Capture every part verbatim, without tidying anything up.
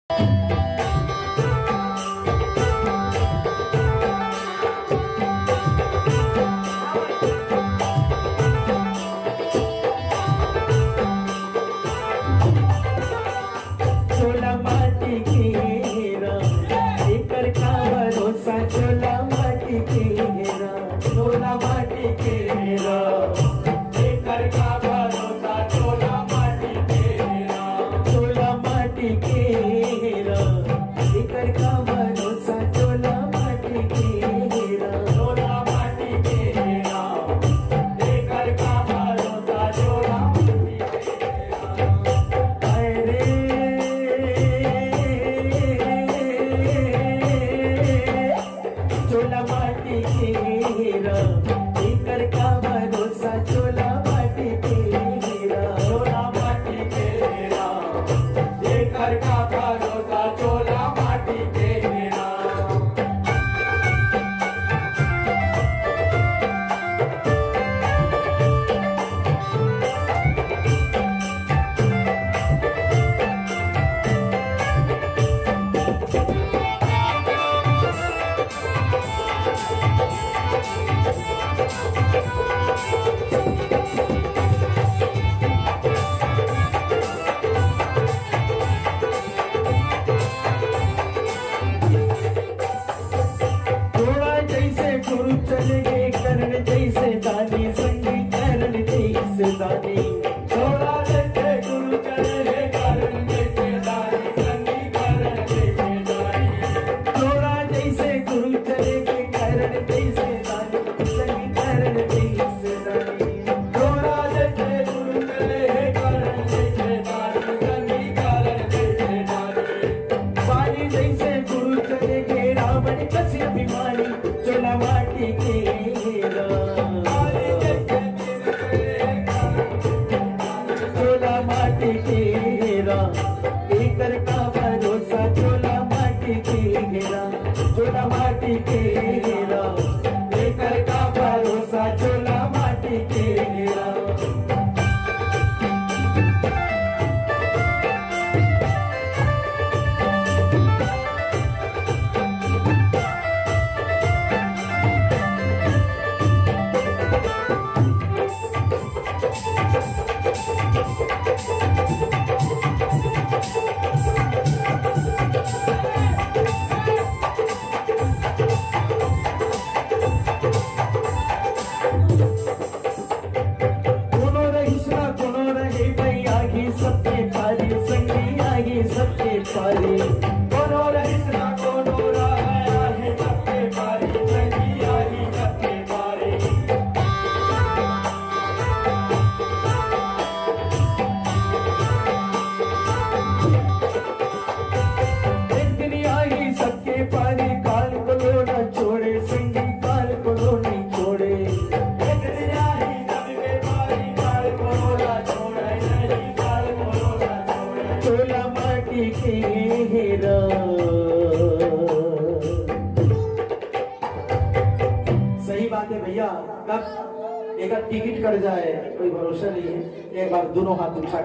Ticket cut जाए कोई भरोसा नहीं है। एक बार दोनों हाथ उठा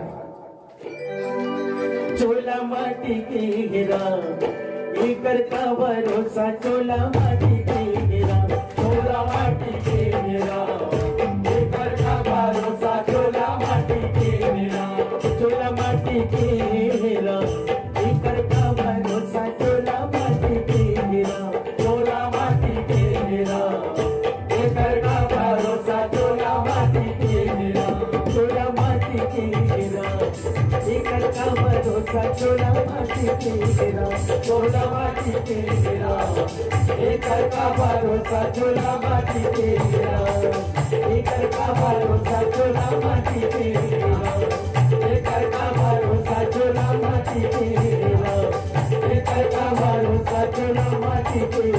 चोला माटी के हीरा एकर का भरोसा चोला माटी के हीरा चोला माटी के हीरा एकर का भरोसा चोला माटी के हीरा चोला माटी के हीरा एकर का भरोसा चोला माटी के हीरा चोला माटी के हीरा एकर का भरोसा चोला माटी के हीरा चोला माटी के हीरा एकर का भरोसा चोला माटी के हीरा चोला माटी के हीरा एकर का भरोसा चोला माटी के हीरा एकर का भरोसा चोला माटी के हीरा एकर का भरोसा चोला माटी के हीरा एकर का भरोसा चोला माटी के